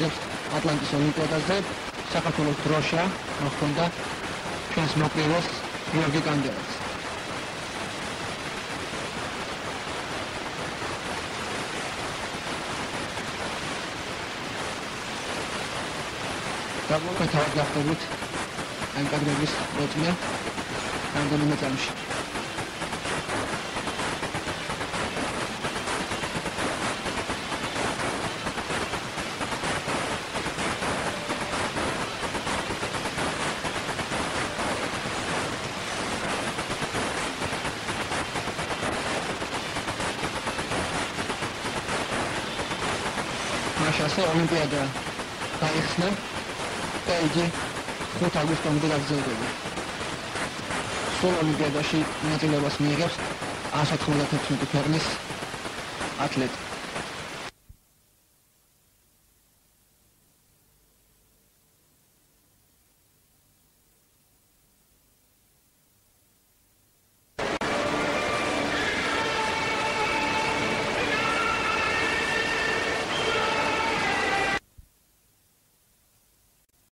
გვაგვიძებს ატლანტის ოლიმპიადაზე. საქართველოს დროშა მოხდა ჩვენს მოკრილოს გიორგი კანდელას. დავუკვეთავად გახდებით ამ კადრების მოწმე რამდენიმე წამში. მაშასე ოლიმპიადა გაიხსნა და იგი 5 აგვისტომდე გაგრძელდება. სულ ოლიმპიადაში მონაწილეობას მიიღებს 196 ქვეყნის ათლეტი.